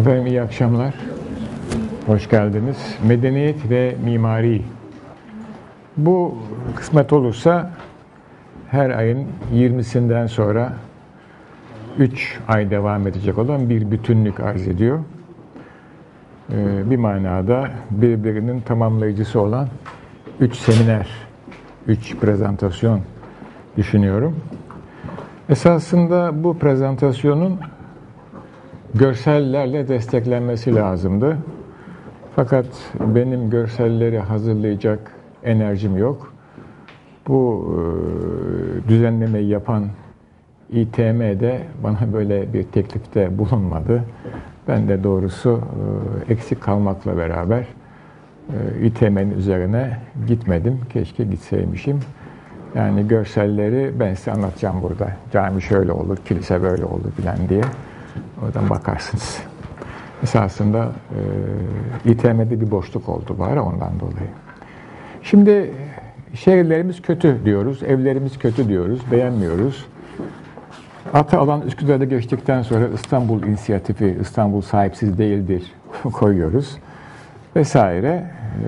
Efendim iyi akşamlar. Hoş geldiniz. Medeniyet ve mimari. Bu kısmet olursa her ayın 20'sinden sonra 3 ay devam edecek olan bir bütünlük arz ediyor. Bir manada birbirinin tamamlayıcısı olan 3 seminer, 3 prezentasyon düşünüyorum. Esasında bu prezentasyonun görsellerle desteklenmesi lazımdı. Fakat benim görselleri hazırlayacak enerjim yok. Bu düzenlemeyi yapan İTM de bana böyle bir teklifte bulunmadı. Ben de doğrusu eksik kalmakla beraber İTM'nin üzerine gitmedim. Keşke gitseymişim. Yani görselleri ben size anlatacağım burada. Cami şöyle olur, kilise böyle olur filan diye. Oradan bakarsınız. Esasında İTM'de bir boşluk oldu var ondan dolayı. Şimdi şehirlerimiz kötü diyoruz, evlerimiz kötü diyoruz, beğenmiyoruz. Atalan Üsküdar'da geçtikten sonra İstanbul inisiyatifi, İstanbul sahipsiz değildir koyuyoruz vesaire.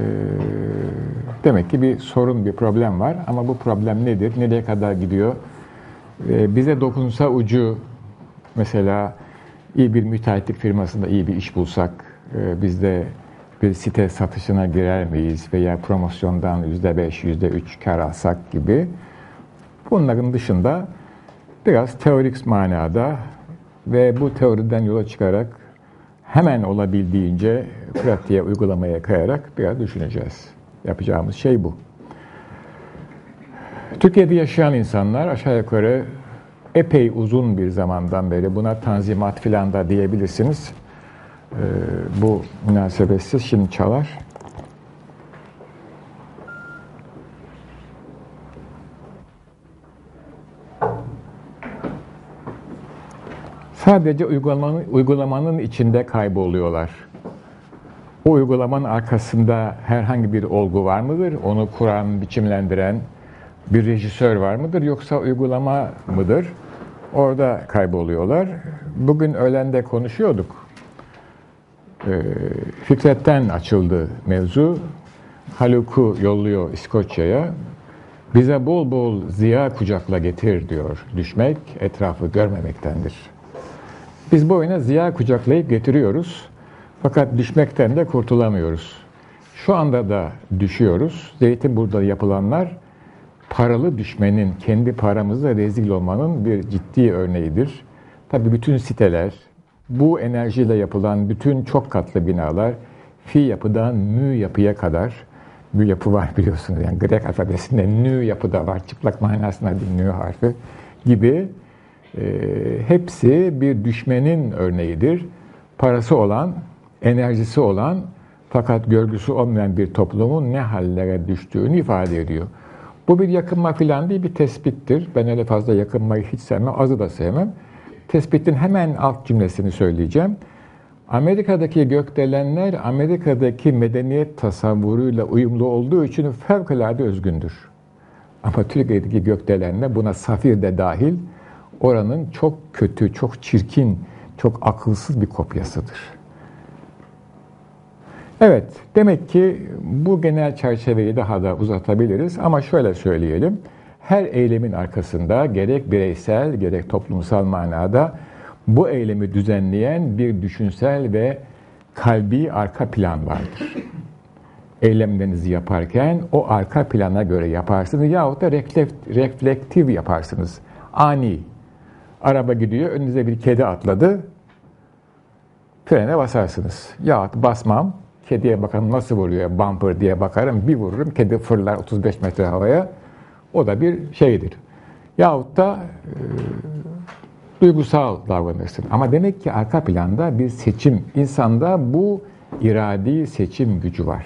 Demek ki bir sorun, bir problem var ama bu problem nedir, nereye kadar gidiyor? Bize dokunsa ucu, mesela iyi bir müteahhitlik firmasında iyi bir iş bulsak, biz de bir site satışına girer miyiz veya promosyondan %5, %3 kar alsak gibi. Bunların dışında biraz teorik manada ve bu teoriden yola çıkarak hemen olabildiğince pratiğe, uygulamaya kayarak biraz düşüneceğiz. Yapacağımız şey bu. Türkiye'de yaşayan insanlar aşağı yukarı epey uzun bir zamandan beri buna tanzimat filan da diyebilirsiniz. Bu münasebetsiz şimdi çalar. Sadece uygulamanın içinde kayboluyorlar. O uygulamanın arkasında herhangi bir olgu var mıdır? Onu kuran, biçimlendiren bir rejisör var mıdır? Yoksa uygulama mıdır? Orada kayboluyorlar. Bugün öğlende konuşuyorduk. Fikret'ten açıldı mevzu. Haluk'u yolluyor İskoçya'ya. Bize bol bol ziya kucakla getir diyor. Düşmek etrafı görmemektendir. Biz bu oyuna ziya kucaklayıp getiriyoruz. Fakat düşmekten de kurtulamıyoruz. Şu anda da düşüyoruz. Zeytinburnu'da yapılanlar paralı düşmenin, kendi paramızla rezil olmanın bir ciddi örneğidir. Tabii bütün siteler, bu enerjiyle yapılan bütün çok katlı binalar, fi yapıdan mü yapıya kadar, mü yapı var biliyorsunuz, yani Grek alfabesinde nü yapı da var, çıplak manasında bir nü harfi gibi, hepsi bir düşmenin örneğidir. Parası olan, enerjisi olan fakat görgüsü olmayan bir toplumun ne hallere düştüğünü ifade ediyor. Bu bir yakınma filan değil, bir tespittir. Ben öyle fazla yakınmayı hiç sevmem, azı da sevmem. Tespitin hemen alt cümlesini söyleyeceğim. Amerika'daki gökdelenler, Amerika'daki medeniyet tasavvuruyla uyumlu olduğu için fevkalade özgündür. Ama Türkiye'deki gökdelenler, buna Safir de dahil, oranın çok kötü, çok çirkin, çok akılsız bir kopyasıdır. Evet, demek ki bu genel çerçeveyi daha da uzatabiliriz ama şöyle söyleyelim. Her eylemin arkasında gerek bireysel gerek toplumsal manada bu eylemi düzenleyen bir düşünsel ve kalbi arka plan vardır. Eylemlerinizi yaparken o arka plana göre yaparsınız yahut da reflektif yaparsınız. Ani. Araba gidiyor, önünüze bir kedi atladı, frene basarsınız. Yahut basmam, kediye bakalım nasıl vuruyor, bumper diye bakarım, bir vururum, kedi fırlar 35 metre havaya. O da bir şeydir. Yahut da duygusal davranırsın. Ama demek ki arka planda bir seçim, insanda bu iradi seçim gücü var.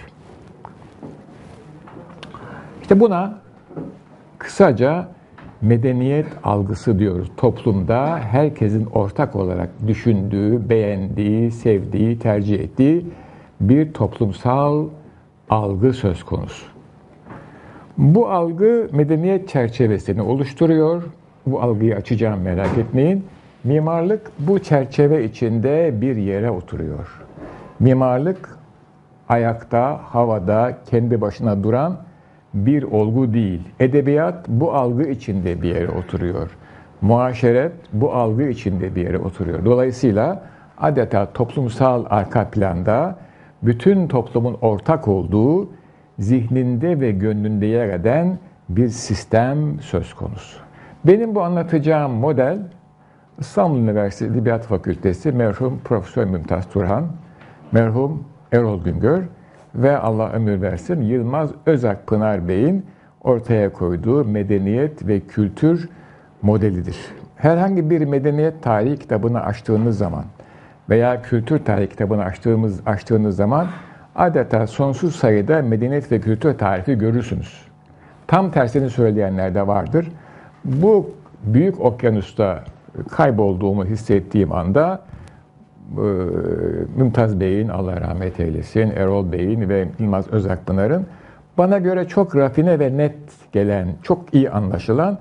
İşte buna kısaca medeniyet algısı diyoruz. Toplumda herkesin ortak olarak düşündüğü, beğendiği, sevdiği, tercih ettiği bir toplumsal algı söz konusu. Bu algı medeniyet çerçevesini oluşturuyor. Bu algıyı açacağım, merak etmeyin. Mimarlık bu çerçeve içinde bir yere oturuyor. Mimarlık ayakta, havada, kendi başına duran bir olgu değil. Edebiyat bu algı içinde bir yere oturuyor. Muaşeret bu algı içinde bir yere oturuyor. Dolayısıyla adeta toplumsal arka planda bütün toplumun ortak olduğu, zihninde ve gönlünde yer eden bir sistem söz konusu. Benim bu anlatacağım model İstanbul Üniversitesi Edebiyat Fakültesi merhum Profesör Mümtaz Turhan, merhum Erol Güngör ve Allah ömür versin Yılmaz Özakpınar Bey'in ortaya koyduğu medeniyet ve kültür modelidir. Herhangi bir medeniyet tarihi kitabını açtığınız zaman veya kültür tarihi kitabını açtığınız zaman adeta sonsuz sayıda medeniyet ve kültür tarihi görürsünüz. Tam tersini söyleyenler de vardır. Bu büyük okyanusta kaybolduğumu hissettiğim anda Mümtaz Bey'in, Allah rahmet eylesin, Erol Bey'in ve Yılmaz Özakpınar'ın bana göre çok rafine ve net gelen, çok iyi anlaşılan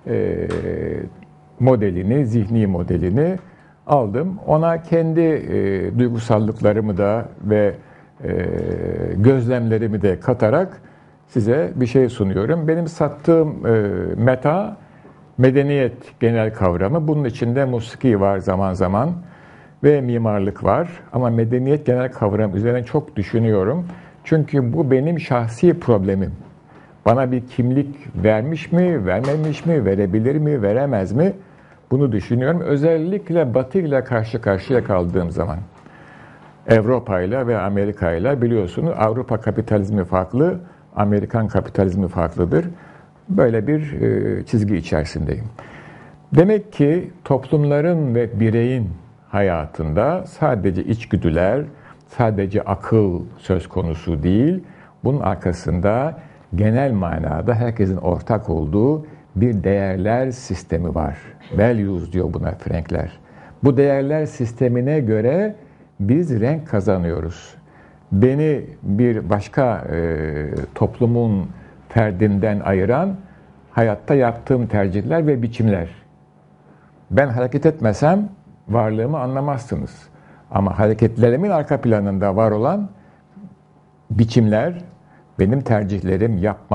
modelini, zihni modelini aldım. Ona kendi duygusallıklarımı da ve gözlemlerimi de katarak size bir şey sunuyorum. Benim sattığım meta, medeniyet genel kavramı. Bunun içinde musiki var zaman zaman ve mimarlık var. Ama medeniyet genel kavramı üzerine çok düşünüyorum. Çünkü bu benim şahsi problemim. Bana bir kimlik vermiş mi, vermemiş mi, verebilir mi, veremez mi? Bunu düşünüyorum. Özellikle Batı ile karşı karşıya kaldığım zaman. Avrupa ile ve Amerika ile biliyorsunuz Avrupa kapitalizmi farklı, Amerikan kapitalizmi farklıdır. Böyle bir çizgi içerisindeyim. Demek ki toplumların ve bireyin hayatında sadece içgüdüler, sadece akıl söz konusu değil, bunun arkasında genel manada herkesin ortak olduğu bir değerler sistemi var. Values diyor buna Frankler. Bu değerler sistemine göre biz renk kazanıyoruz. Beni bir başka toplumun ferdinden ayıran hayatta yaptığım tercihler ve biçimler. Ben hareket etmesem varlığımı anlamazsınız. Ama hareketlerimin arka planında var olan biçimler, benim tercihlerim,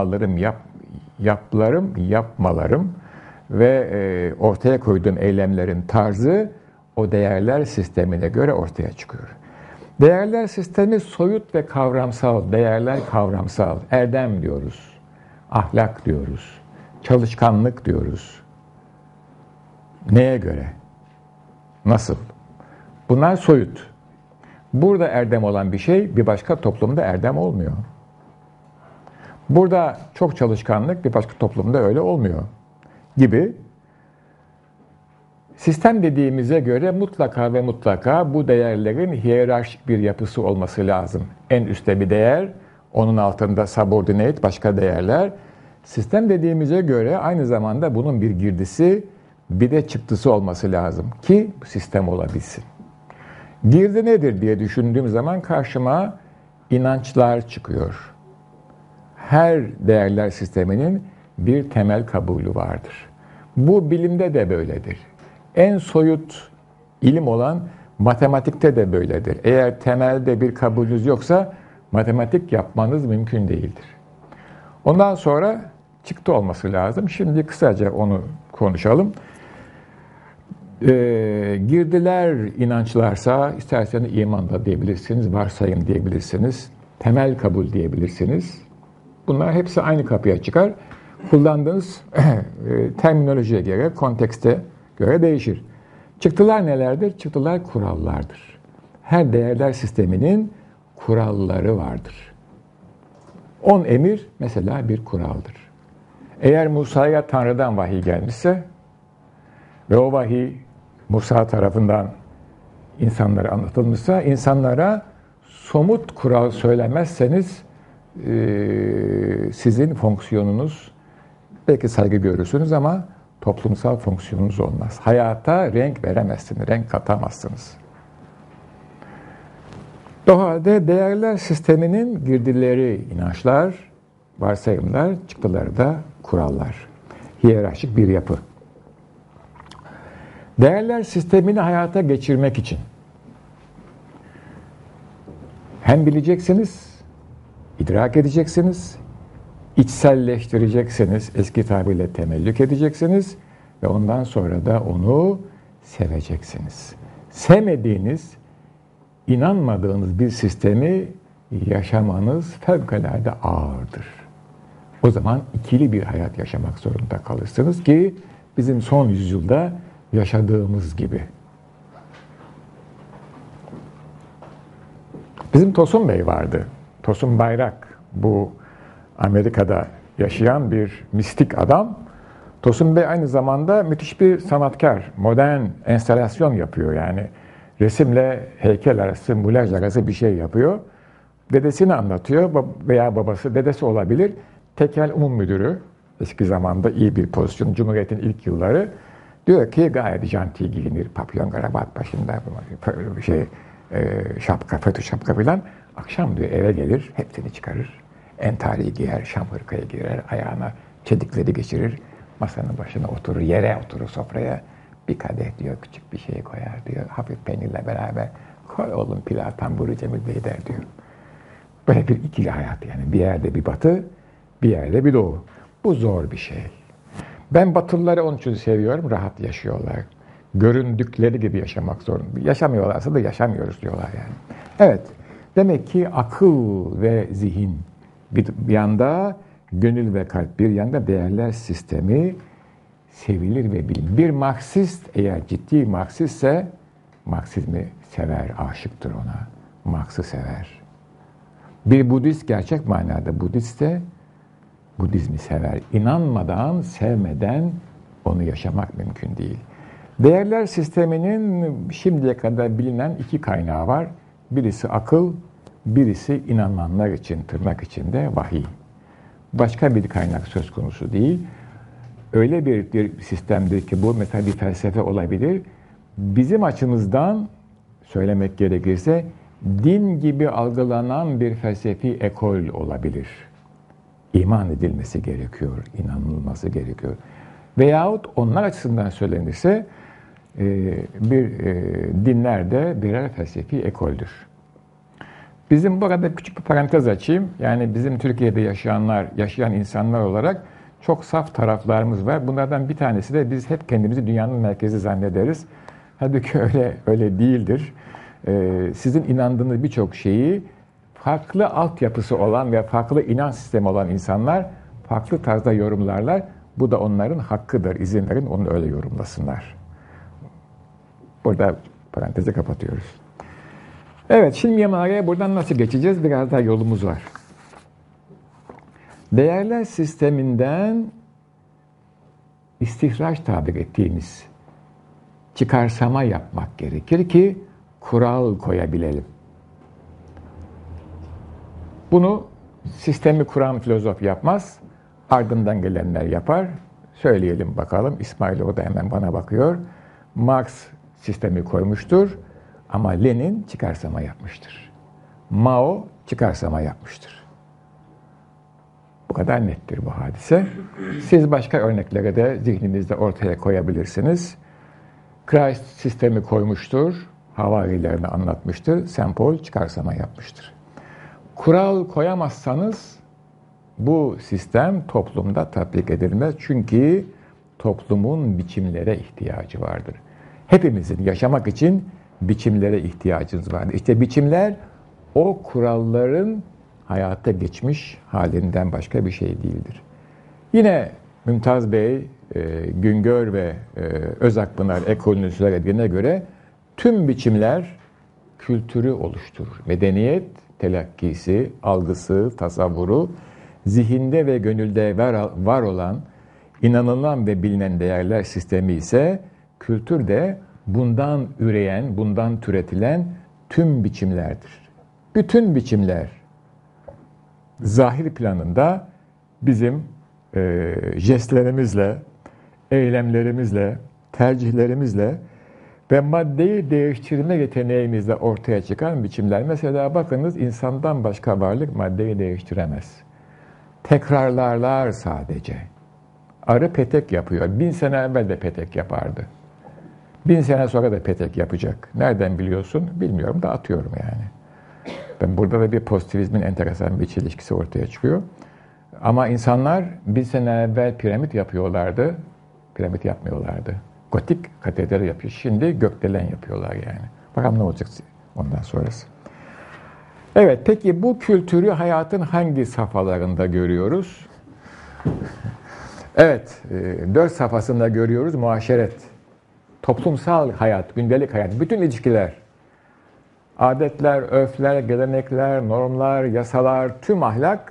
yapmalarım ve ortaya koyduğum eylemlerin tarzı o değerler sistemine göre ortaya çıkıyor. Değerler sistemi soyut ve kavramsal, değerler kavramsal, erdem diyoruz, ahlak diyoruz, çalışkanlık diyoruz. Neye göre? Nasıl? Bunlar soyut. Burada erdem olan bir şey bir başka toplumda erdem olmuyor. Burada çok çalışkanlık bir başka toplumda öyle olmuyor gibi. Sistem dediğimize göre mutlaka ve mutlaka bu değerlerin hiyerarşik bir yapısı olması lazım. En üstte bir değer, onun altında subordinate başka değerler. Sistem dediğimize göre aynı zamanda bunun bir girdisi, bir de çıktısı olması lazım ki sistem olabilsin. Girdi nedir diye düşündüğüm zaman karşıma inançlar çıkıyor. Her değerler sisteminin bir temel kabulü vardır. Bu bilimde de böyledir. En soyut ilim olan matematikte de böyledir. Eğer temelde bir kabulünüz yoksa matematik yapmanız mümkün değildir. Ondan sonra çıktı olması lazım. Şimdi kısaca onu konuşalım. Girdiler inançlarsa isterseniz iman da diyebilirsiniz, varsayım diyebilirsiniz, temel kabul diyebilirsiniz. Bunlar hepsi aynı kapıya çıkar. Kullandığınız terminolojiye göre, kontekste göre değişir. Çıktılar nelerdir? Çıktılar kurallardır. Her değerler sisteminin kuralları vardır. 10 emir mesela bir kuraldır. Eğer Musa'ya Tanrı'dan vahiy gelmişse ve o vahiy Musa tarafından insanlara anlatılmışsa, insanlara somut kural söylemezseniz sizin fonksiyonunuz, belki saygı görürsünüz ama toplumsal fonksiyonunuz olmaz. Hayata renk veremezsiniz, renk katamazsınız. O halde değerler sisteminin girdileri inançlar, varsayımlar, çıktıları da kurallar. Hiyerarşik bir yapı. Değerler sistemini hayata geçirmek için hem bileceksiniz, idrak edeceksiniz, içselleştireceksiniz, eski tabirle temellük edeceksiniz ve ondan sonra da onu seveceksiniz. Sevmediğiniz, inanmadığınız bir sistemi yaşamanız fevkalade ağırdır. O zaman ikili bir hayat yaşamak zorunda kalırsınız ki bizim son yüzyılda yaşadığımız gibi. Bizim Tosun Bey vardı. Tosun Bayrak, bu Amerika'da yaşayan bir mistik adam. Tosun Bey aynı zamanda müthiş bir sanatkar, modern enstalasyon yapıyor yani. Resimle heykel arası, mulaj arası bir şey yapıyor. Dedesini anlatıyor veya babası, dedesi olabilir. Tekel Umum Müdürü, eski zamanda iyi bir pozisyon, Cumhuriyet'in ilk yılları. Diyor ki gayet janti giyinir, papyon kravat başında şapka, fötü şapka filan. Akşam diyor eve gelir, hepsini çıkarır. Entariyi giyer, şam hırkaya girer, ayağına çedikleri geçirir. Masanın başına oturur, yere oturur sofraya. Bir kadeh diyor, küçük bir şey koyar diyor. Hafif peynirle beraber. Koy oğlum pilav, tamburu Cemil Bey der diyor. Böyle bir ikili hayat yani. Bir yerde bir batı, bir yerde bir doğu. Bu zor bir şey. Ben Batılıları onun için seviyorum, rahat yaşıyorlar. Göründükleri gibi yaşamak zorunda. Yaşamıyorlarsa da yaşamıyoruz diyorlar yani. Evet, demek ki akıl ve zihin bir yanda, gönül ve kalp bir yanda değerler sistemi sevilir ve bilinir. Bir Marksist eğer ciddi Marksistse Marksizmi sever, aşıktır ona. Marx'ı sever. Bir Budist gerçek manada Budistse Budizmi sever. İnanmadan, sevmeden onu yaşamak mümkün değil. Değerler sisteminin şimdiye kadar bilinen iki kaynağı var. Birisi akıl, birisi inananlar için, tırnak içinde vahiy. Başka bir kaynak söz konusu değil. Öyle bir sistemdir ki bu mesela bir felsefe olabilir. Bizim açımızdan söylemek gerekirse din gibi algılanan bir felsefi ekol olabilir. İman edilmesi gerekiyor, inanılması gerekiyor. Veyahut onlar açısından söylenirse dinler de birer felsefi ekoldür. Bizim burada küçük bir parantez açayım. Yani bizim Türkiye'de yaşayan insanlar olarak çok saf taraflarımız var. Bunlardan bir tanesi de biz hep kendimizi dünyanın merkezi zannederiz. Halbuki öyle değildir. Sizin inandığınız birçok şeyi farklı altyapısı olan ve farklı inanç sistemi olan insanlar farklı tarzda yorumlarlar. Bu da onların hakkıdır. İzin verin onu öyle yorumlasınlar. Burada parantezi kapatıyoruz. Evet, şimdi mimaraya buradan nasıl geçeceğiz? Biraz daha yolumuz var. Değerler sisteminden istihraç tabir ettiğimiz çıkarsama yapmak gerekir ki kural koyabilelim. Bunu sistemi kuran filozof yapmaz, ardından gelenler yapar. Söyleyelim bakalım, İsmail o da hemen bana bakıyor. Marx sistemi koymuştur ama Lenin çıkarsama yapmıştır. Mao çıkarsama yapmıştır. Bu kadar nettir bu hadise. Siz başka örneklere de zihninizde ortaya koyabilirsiniz. Christ sistemi koymuştur, havarilerini anlatmıştır. St. Paul çıkarsama yapmıştır. Kural koyamazsanız bu sistem toplumda tatbik edilmez. Çünkü toplumun biçimlere ihtiyacı vardır. Hepimizin yaşamak için biçimlere ihtiyacımız vardır. İşte biçimler o kuralların hayata geçmiş halinden başka bir şey değildir. Yine Mümtaz Bey, Güngör ve Özakpınar ekolünün söylediğine göre tüm biçimler kültürü oluşturur. Medeniyet, telakkisi, algısı, tasavvuru, zihinde ve gönülde var olan, inanılan ve bilinen değerler sistemi ise kültür de bundan üreyen, bundan türetilen tüm biçimlerdir. Bütün biçimler zahir planında bizim jestlerimizle, eylemlerimizle, tercihlerimizle ve maddeyi değiştirme yeteneğimizle ortaya çıkan biçimler. Mesela bakınız insandan başka varlık maddeyi değiştiremez. Tekrarlarlar sadece. Arı petek yapıyor. 1000 sene evvel de petek yapardı. 1000 sene sonra da petek yapacak. Nereden biliyorsun? Bilmiyorum da atıyorum yani. Ben burada da bir pozitivizmin enteresan bir çelişkisi ortaya çıkıyor. Ama insanlar 1000 sene evvel piramit yapıyorlardı. Piramit yapmıyorlardı. Gotik katedral yapıyor. Şimdi gökdelen yapıyorlar yani. Bakalım ne olacak ondan sonrası. Evet, peki bu kültürü hayatın hangi safhalarında görüyoruz? Evet, 4 safhasında görüyoruz muaşeret. Toplumsal hayat, gündelik hayat, bütün ilişkiler. Adetler, örfler, gelenekler, normlar, yasalar, tüm ahlak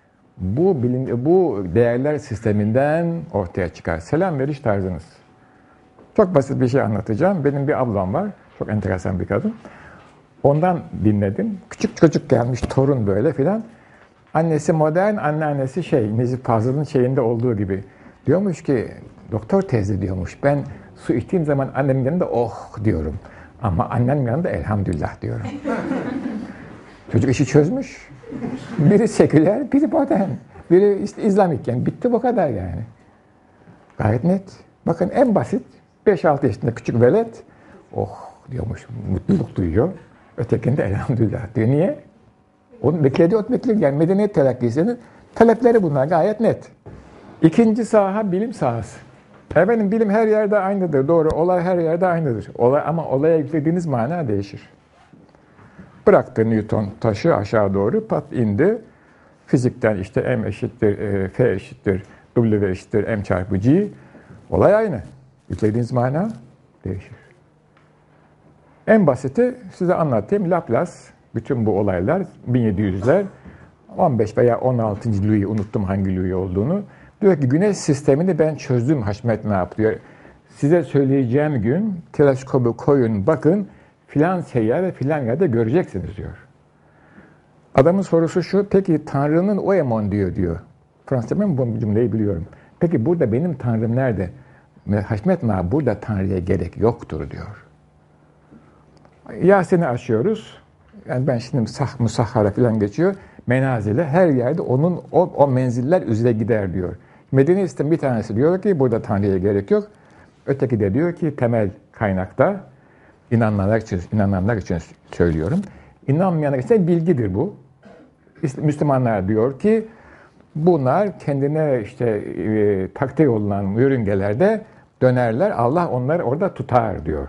bu değerler sisteminden ortaya çıkar. Selam veriş tarzınız. Çok basit bir şey anlatacağım. Benim bir ablam var. Çok enteresan bir kadın. Ondan dinledim. Küçük çocuk gelmiş, torun böyle filan. Annesi modern, anneannesi Necip Fazıl'ın şeyinde olduğu gibi. Diyormuş ki, doktor teyze diyormuş, ben su içtiğim zaman annemin yanında oh diyorum. Ama annemin yanında elhamdülillah diyorum. Çocuk işi çözmüş. Biri seküler, biri modern. Biri işte İslamik yani. Bitti bu kadar yani. Gayet net. Bakın en basit 5-6 yaşında küçük velet oh diyormuş. Mutluluk duyuyor. Ötekinde elhamdülillah diyor. Niye? Onun beklediği o bekliyor. Yani medeniyet telakkisinin talepleri bunlar gayet net. İkinci saha bilim sahası. Efendim bilim her yerde aynıdır. Doğru. Olay her yerde aynıdır. Ama olaya yüklediğiniz mana değişir. Bıraktı Newton taşı aşağı doğru pat indi. Fizikten işte M eşittir F eşittir W eşittir M çarpı G. Olay aynı. Yüklediğiniz mana değişir. En basiti size anlatayım. Laplace, bütün bu olaylar 1700'ler 15 veya 16. Louis, unuttum hangi Louis olduğunu. Diyor ki güneş sistemini ben çözdüm Haşmet ne yapıyor? Size söyleyeceğim gün teleskobu koyun bakın filan seyyar ve filan yerde göreceksiniz diyor. Adamın sorusu şu, peki Tanrı'nın o emon diyor. Fransızca ben bu cümleyi biliyorum. Peki burada benim Tanrım nerede? Haşmet burada Tanrı'ya gerek yoktur diyor. Yasin'i açıyoruz. Yani ben şimdi musahhara falan geçiyor. Menazile her yerde onun o menziller üzere gider diyor. Medeni sistem bir tanesi diyor ki burada Tanrı'ya gerek yok. Öteki de diyor ki temel kaynakta inananlar için söylüyorum. İnanmayanlar için bilgidir bu. Müslümanlar diyor ki bunlar kendine işte takdir olunan yörüngelerde dönerler. Allah onları orada tutar diyor.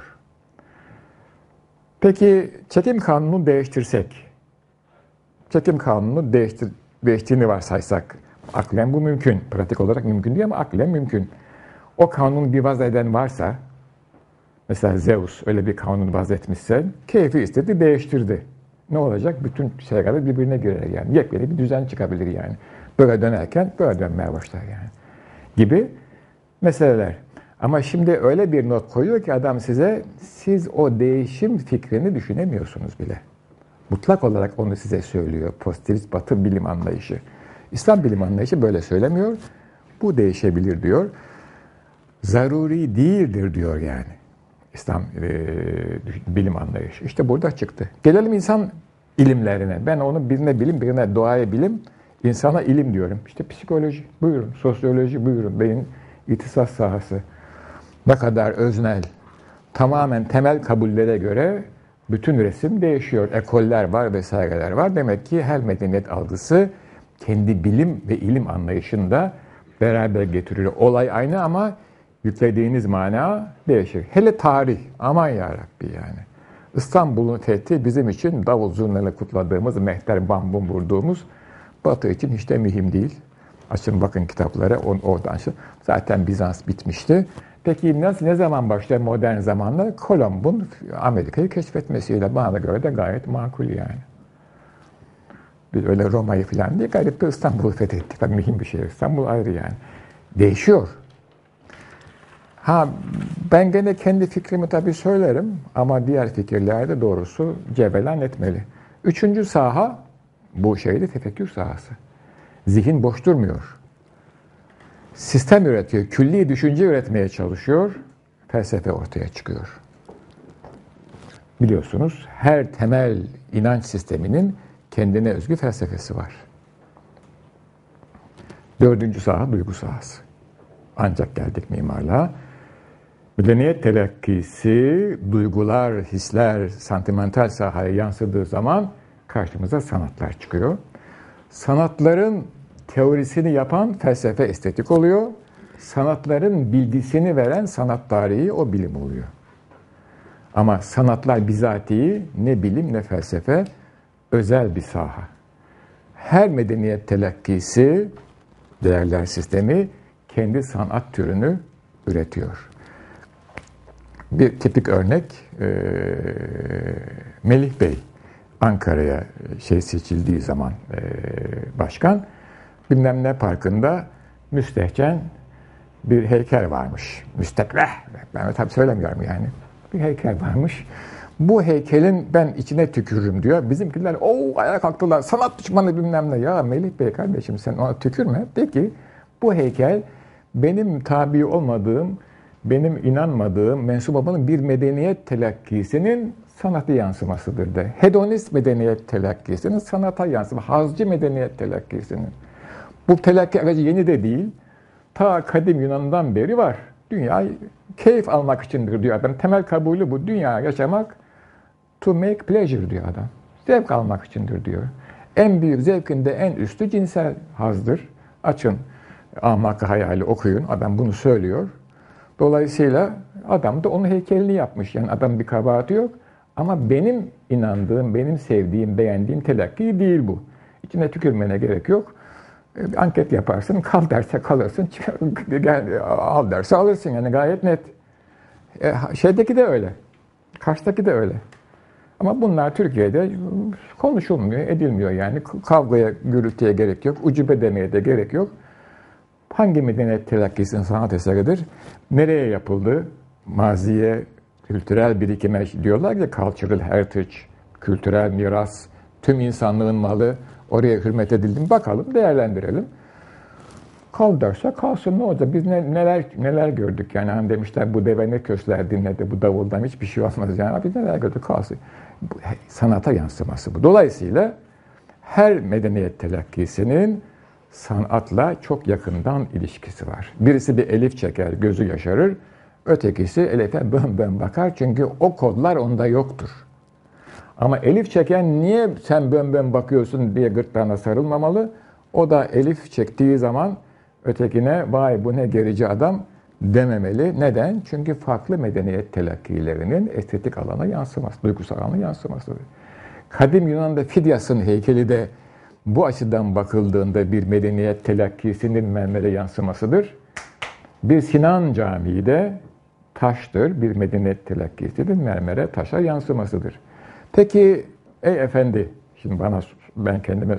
Peki çekim kanunu değiştirsek, çekim kanunu değiştiğini varsaysak, aklen bu mümkün. Pratik olarak mümkün değil ama aklen mümkün. O kanunu bir vazeden varsa, mesela Zeus öyle bir kanunu vazetmişse, keyfi istedi, değiştirdi. Ne olacak? Bütün şeyler birbirine girer yani. Yepyeni bir düzen çıkabilir yani. Böyle dönerken böyle dönmeye başlar yani. Gibi meseleler. Ama şimdi öyle bir not koyuyor ki adam size, siz o değişim fikrini düşünemiyorsunuz bile. Mutlak olarak onu size söylüyor. Pozitivist Batı bilim anlayışı. İslam bilim anlayışı böyle söylemiyor. Bu değişebilir diyor. Zaruri değildir diyor yani. İslam bilim anlayışı. İşte burada çıktı. Gelelim insan ilimlerine. Ben onu birine bilim, birine doğaya bilim, insana ilim diyorum. İşte psikoloji, buyurun. Sosyoloji, buyurun. Beyin ihtisas sahası. Ne kadar öznel, tamamen temel kabullere göre bütün resim değişiyor. Ekoller var vesaireler var. Demek ki her medeniyet algısı kendi bilim ve ilim anlayışında beraber getiriyor. Olay aynı ama yüklediğiniz mana değişir. Hele tarih, aman yarabbi yani. İstanbul'un fethi bizim için davul zurnayla kutladığımız, mehter bambum vurduğumuz, Batı için hiç de mühim değil. Açın bakın kitaplara, oradan açın. Zaten Bizans bitmişti. Peki ne zaman başlar modern zamanlar? Kolomb'un Amerika'yı keşfetmesiyle bana göre de gayet makul yani. Biz öyle Roma'yı falan değil, gayet de İstanbul'u fethettik. Bak mühim bir şey. İstanbul ayrı yani. Değişiyor. Ben gene kendi fikrimi tabii söylerim ama diğer fikirlerde doğrusu cebelan etmeli. Üçüncü saha, bu şeyde tefekkür sahası. Zihin boş durmuyor. Sistem üretiyor, külli düşünce üretmeye çalışıyor, felsefe ortaya çıkıyor. Biliyorsunuz her temel inanç sisteminin kendine özgü felsefesi var. Dördüncü saha duygu sahası. Ancak geldik mimarlığa. Medeniyet telakkisi, duygular, hisler, santimental sahaya yansıdığı zaman karşımıza sanatlar çıkıyor. Sanatların teorisini yapan felsefe estetik oluyor. Sanatların bilgisini veren sanat tarihi o bilim oluyor. Ama sanatlar bizatihi ne bilim ne felsefe, özel bir saha. Her medeniyet telakkisi, değerler sistemi kendi sanat türünü üretiyor. Bir tipik örnek, Melih Bey Ankara'ya seçildiği zaman başkan, bilmem ne parkında müstehcen bir heykel varmış. Müstekreh, ben tabii söylemiyorum yani. Bir heykel varmış. Bu heykelin ben içine tükürürüm diyor. Bizimkiler ayağa kalktılar. Sanat düşmanı bilmem ne. Ya Melih Bey kardeşim sen ona tükürme. Peki bu heykel benim tabi olmadığım, benim inanmadığım, mensup olmadığım bir medeniyet telakkisinin sanatı yansımasıdır de. Hedonist medeniyet telakkisinin sanata yansıması. Hazcı medeniyet telakkisinin. Bu telakki aracı yeni de değil. Ta kadim Yunan'dan beri var. Dünya keyif almak içindir diyor adam. Temel kabulü bu. Dünya yaşamak to make pleasure diyor adam. Zevk almak içindir diyor. En büyük zevkin de en üstü cinsel hazdır. Açın Ahmak Hayali okuyun. Adam bunu söylüyor. Dolayısıyla adam da onun heykelini yapmış. Yani adam bir kabahati yok. Ama benim inandığım, benim sevdiğim, beğendiğim telakki değil bu. İçine tükürmene gerek yok. Anket yaparsın, kal derse kalırsın, al derse alırsın. Yani gayet net. Şeydeki de öyle. Kars'taki de öyle. Ama bunlar Türkiye'de konuşulmuyor, edilmiyor yani. Kavgaya, gürültüye gerek yok. Ucube demeye de gerek yok. Hangi medeniyet telakkisinin sanat eseridir? Nereye yapıldı? Maziye, kültürel birikime diyorlar ki cultural heritage, kültürel miras, tüm insanlığın malı, oraya hürmet edildi mi? Bakalım, değerlendirelim. Kal derse kalsın, ne olacak? Biz neler gördük yani. Hani demişler bu deve ne kösler dinledi, bu davuldan hiçbir şey olmaz. Yani biz neler gördük, kalsın. Bu, sanata yansıması bu. Dolayısıyla her medeniyet telakkisinin sanatla çok yakından ilişkisi var. Birisi bir elif çeker, gözü yaşarır. Ötekisi elife bön bön bakar çünkü o kodlar onda yoktur. Ama elif çeken niye sen bön bön bakıyorsun diye gırtlağına sarılmamalı. O da elif çektiği zaman ötekine vay bu ne gerici adam dememeli. Neden? Çünkü farklı medeniyet telakkilerinin estetik alana yansıması, duygusal alana yansımasıdır. Kadim Yunan'da Fidyas'ın heykeli de bu açıdan bakıldığında bir medeniyet telakkisinin mermere yansımasıdır. Bir Sinan Camii de taştır, bir medeniyet telakkisidir, mermere, taşa yansımasıdır. Peki ey efendi, şimdi ben kendime,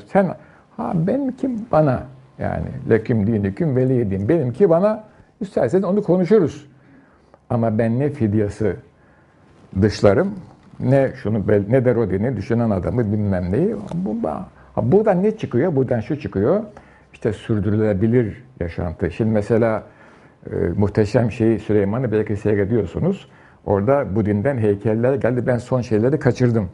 benimki bana, yani leküm dinüküm veliyedin, benimki bana, isterseniz onu konuşuruz. Ama ben ne Fidyas'ı dışlarım, ne de Rodin'i düşünen adamı bilmem neyi. Buradan ne çıkıyor? Buradan şu çıkıyor. İşte sürdürülebilir yaşantı. Şimdi mesela muhteşem Süleyman'ı belki seyrediyorsunuz. Orada Budin'den heykeller geldi. Ben son şeyleri kaçırdım.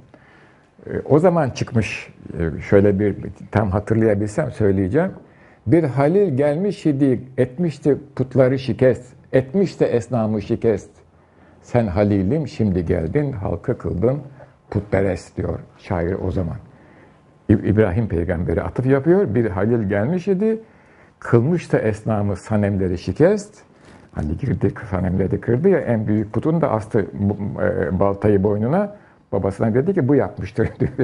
O zaman çıkmış, şöyle bir tam hatırlayabilsem söyleyeceğim. Bir Halil gelmiş idi, etmişti putları şikest, etmişti esnamı şikest. Sen Halil'im şimdi geldin, halkı kıldın, putperest diyor şair o zaman. İbrahim peygamberi atıf yapıyor. Bir Halil gelmiş idi, kılmıştı esnamı sanemleri şikest. Hani girdi, sanemleri kırdı ya, en büyük putun da astı baltayı boynuna. Babasına dedi ki bu yapmıştır diyor.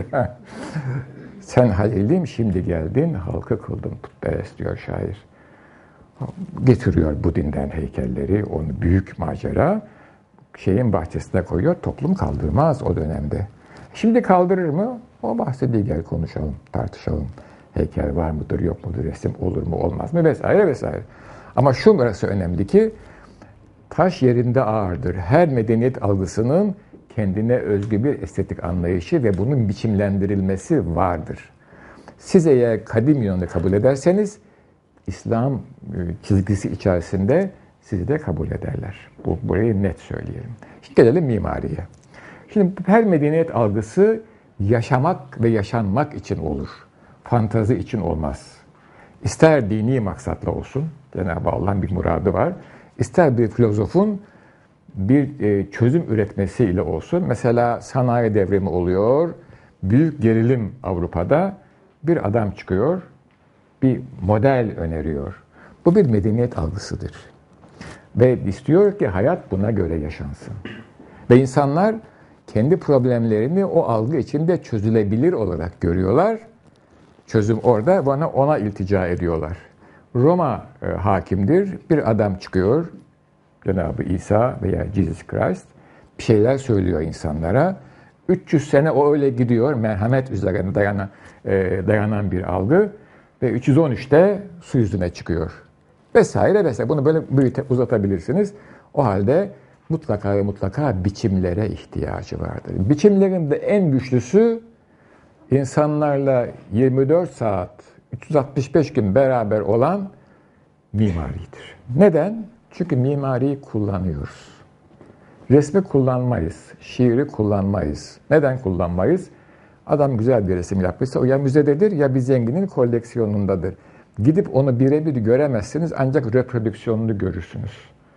Sen Halil'im şimdi geldin, halkı kıldın putperest diyor şair. Getiriyor Budin'den heykelleri, onu büyük macera. Bahçesine koyuyor, toplum kaldırmaz o dönemde. Şimdi kaldırır mı? O bahse değil, gel konuşalım, tartışalım. Heykel var mıdır, yok mudur, resim olur mu, olmaz mı vesaire vesaire. Ama burası önemli ki taş yerinde ağırdır. Her medeniyet algısının kendine özgü bir estetik anlayışı ve bunun biçimlendirilmesi vardır. Siz eğer kadim Yunan'ı kabul ederseniz İslam çizgisi içerisinde sizi de kabul ederler. Burayı net söyleyelim. Şimdi gelelim mimariye. Şimdi her medeniyet algısı yaşamak ve yaşanmak için olur. Fantazi için olmaz. İster dini maksatla olsun, Cenab-ı Allah'ın bir muradı var. İster bir filozofun bir çözüm üretmesiyle olsun. Mesela sanayi devrimi oluyor, büyük gerilim Avrupa'da, bir adam çıkıyor, bir model öneriyor. Bu bir medeniyet algısıdır. Ve istiyor ki hayat buna göre yaşansın. Ve insanlar kendi problemlerini o algı içinde çözülebilir olarak görüyorlar. Çözüm orada, ona iltica ediyorlar. Roma hakimdir, bir adam çıkıyor, Cenab-ı İsa veya Jesus Christ bir şeyler söylüyor insanlara. 300 sene o öyle gidiyor, merhamet üzerine dayanan bir algı ve 313'te su yüzüne çıkıyor. Vesaire vesaire. Bunu böyle uzatabilirsiniz. O halde mutlaka ve mutlaka biçimlere ihtiyacı vardır. Biçimlerin de en güçlüsü insanlarla 24 saat, 365 gün beraber olan mimaridir. Neden? Çünkü mimariyi kullanıyoruz. Resmi kullanmayız, şiiri kullanmayız. Neden kullanmayız? Adam güzel bir resim yapmışsa o ya müzededir ya bir zenginin koleksiyonundadır. Gidip onu birebir göremezsiniz ancak reprodüksiyonunu görürsünüz.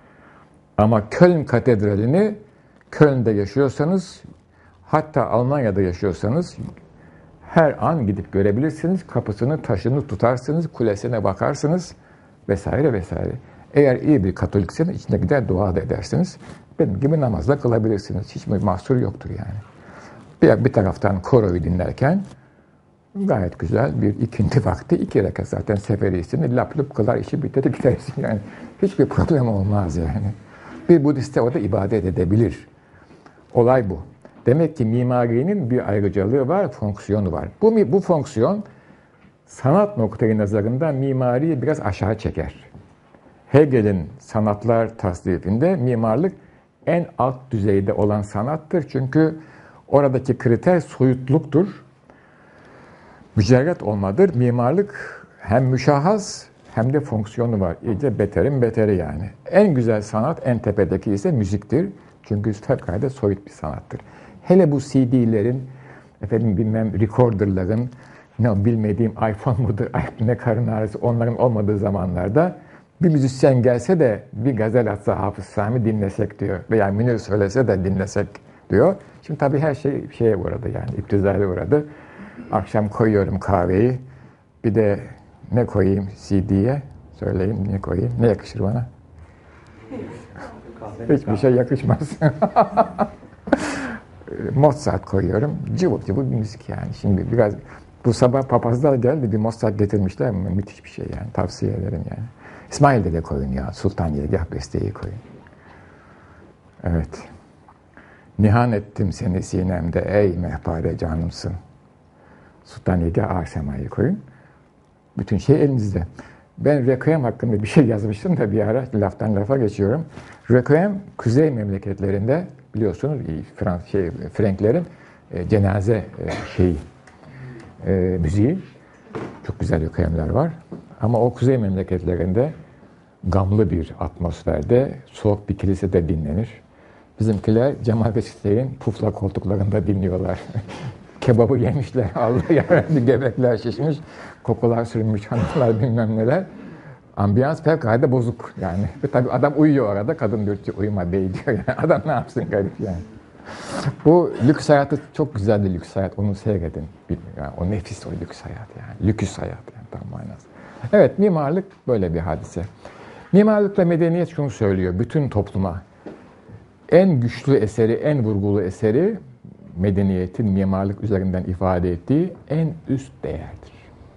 Ama Köln Katedrali'ni Köln'de yaşıyorsanız, hatta Almanya'da yaşıyorsanız her an gidip görebilirsiniz. Kapısını, taşını tutarsınız, kulesine bakarsınız vesaire vesaire. Eğer iyi bir Katolikseniz içine gider dua da edersiniz. Benim gibi namazla kılabilirsiniz. Hiçbir mahsur yoktur yani. Bir taraftan koroyu dinlerken gayet güzel bir ikindi vakti 2 rekat zaten seferisini lap lup kılar işi biter gidersin yani. Hiçbir problem olmaz yani. Bir Budist de orada ibadet edebilir. Olay bu. Demek ki mimarinin bir ayrıcalığı var, fonksiyonu var. Bu fonksiyon sanat noktayı nazarında mimariyi biraz aşağı çeker. Hegel'in sanatlar tasnifinde mimarlık en alt düzeyde olan sanattır. Çünkü oradaki kriter soyutluktur. Mücerret olmadır. Mimarlık hem müşahhas hem de fonksiyonu var. İyice beterin beteri yani. En güzel sanat en tepedeki ise müziktir. Çünkü fevkalade soyut bir sanattır. Hele bu CD'lerin, recorderların, bilmediğim iPhone mudur, ne karın ağrısı onların olmadığı zamanlarda bir müzisyen gelse de bir gazel atsa Hafız Sami dinlesek diyor. Veya Münir söylese de dinlesek diyor. Şimdi tabii her şey şeye uğradı yani, iptizale uğradı. Akşam koyuyorum kahveyi. Bir de ne koyayım CD'ye? Söyleyin ne koyayım? Ne yakışır bana? Hiçbir şey yakışmaz. Mozart koyuyorum. Cıvıl cıvıl bir müzik yani. Şimdi biraz bu sabah papazlar geldi bir Mozart getirmişler. Müthiş bir şey yani. Tavsiye ederim yani. İsmail'de de koyun ya. Sultan Yegah besteyi koyun. Evet. Nihan ettim seni sinemde ey mehpare canımsın. Sultan Yegah Arsema'yı koyun. Bütün şey elinizde. Ben Requiem hakkında bir şey yazmıştım da bir ara laftan lafa geçiyorum. Requiem kuzey memleketlerinde biliyorsunuz Franklerin cenaze müziği. Çok güzel Requiem'ler var. Ama o kuzey memleketlerinde gamlı bir atmosferde soğuk bir kilisede dinlenir. Bizimkiler Cemal Reşit'in pufla koltuklarında dinliyorlar. Kebabı yemişler, Allah yarabbim gebekler şişmiş, kokular sürünmüş hanımlar bilmem neler. Ambiyans fevkalade bozuk yani. Tabii adam uyuyor orada, kadın diyor ki uyuma bey diyor yani. Adam ne yapsın garip yani. Bu lüks hayatı çok güzel bir lüks hayat, onu seyredin. Yani o nefis o lüks hayat yani, lüks hayat yani tam manası. Evet, mimarlık böyle bir hadise. Mimarlıkla medeniyet şunu söylüyor bütün topluma. En güçlü eseri, en vurgulu eseri medeniyetin mimarlık üzerinden ifade ettiği en üst değerdir.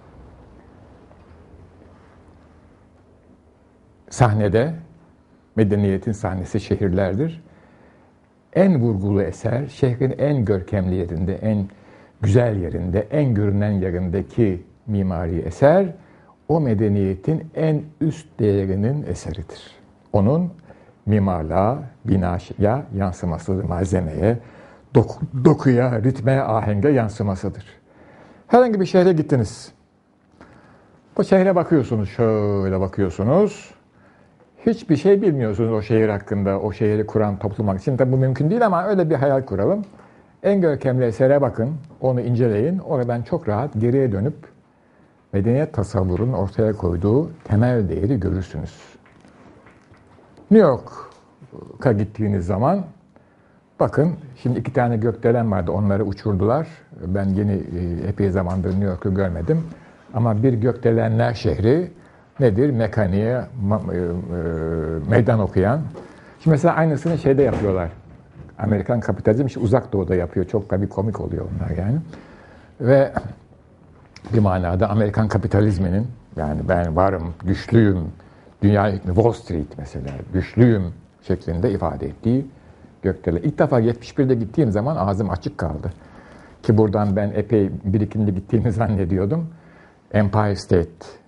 Sahnede, medeniyetin sahnesi şehirlerdir. En vurgulu eser, şehrin en görkemli yerinde, en güzel yerinde, en görünen yerindeki mimari eser, o medeniyetin en üst değerinin eseridir. Onun mimarlığa, binaya yansımasıdır, malzemeye, dokuya, ritme, ahenge yansımasıdır. Herhangi bir şehre gittiniz. Bu şehre bakıyorsunuz, şöyle bakıyorsunuz. Hiçbir şey bilmiyorsunuz o şehir hakkında, o şehri kuran toplum. Şimdi bu mümkün değil ama öyle bir hayal kuralım. En görkemli esere bakın, onu inceleyin. Oradan çok rahat geriye dönüp medeniyet tasavvurunun ortaya koyduğu temel değeri görürsünüz. New York York'a gittiğiniz zaman bakın şimdi 2 tane gökdelen vardı. Onları uçurdular. Ben yeni epey zamandır New York'u görmedim. Ama bir gökdelenler şehri nedir? Mekaniğe meydan okuyan. Şimdi mesela aynısını şeyde yapıyorlar. Amerikan kapitalizmi işte Uzak Doğu'da yapıyor. Çok tabii komik oluyor onlar yani. Ve bir manada Amerikan kapitalizminin yani ben varım, güçlüyüm, dünya Wall Street mesela güçlüyüm şeklinde ifade ettiği gökdelen. İlk defa 71'de gittiğim zaman ağzım açık kaldı. Ki buradan ben epey birikimli gittiğimi zannediyordum. Empire State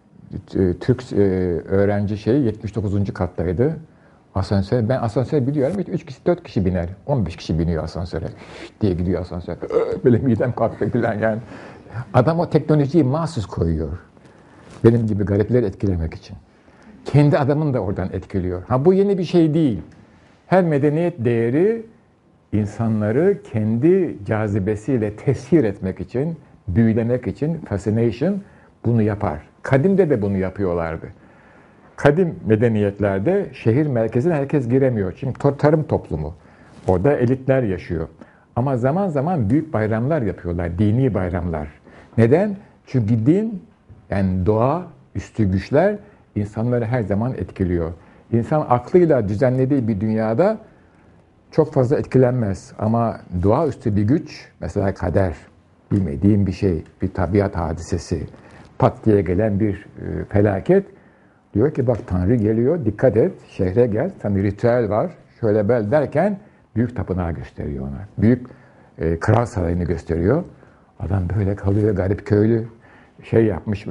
Türk öğrenci şeyi 79. kattaydı. Asansör, ben asansör biliyorum. 3 kişi, 4 kişi biner. 15 kişi biniyor asansöre. Diye gidiyor asansör. Böyle midem kalktı falan yani. Adam o teknolojiyi mahsus koyuyor. Benim gibi garipleri etkilemek için. Kendi adamını da oradan etkiliyor. Ha bu yeni bir şey değil. Her medeniyet değeri insanları kendi cazibesiyle tesir etmek için, büyülemek için, fascination bunu yapar. Kadim'de de bunu yapıyorlardı. Kadim medeniyetlerde şehir merkezine herkes giremiyor. Çünkü tarım toplumu. Orada elitler yaşıyor. Ama zaman zaman büyük bayramlar yapıyorlar, dini bayramlar. Neden? Çünkü din, yani doğa, üstü güçler insanları her zaman etkiliyor. İnsan aklıyla düzenlediği bir dünyada çok fazla etkilenmez. Ama doğaüstü bir güç, mesela kader, bilmediğin bir şey, bir tabiat hadisesi, pat diye gelen bir felaket, diyor ki bak Tanrı geliyor, dikkat et, şehre gel, sana ritüel var, şöyle bel derken büyük tapınağı gösteriyor ona. Büyük kral sarayını gösteriyor. Adam böyle kalıyor, garip köylü. Şey yapmış,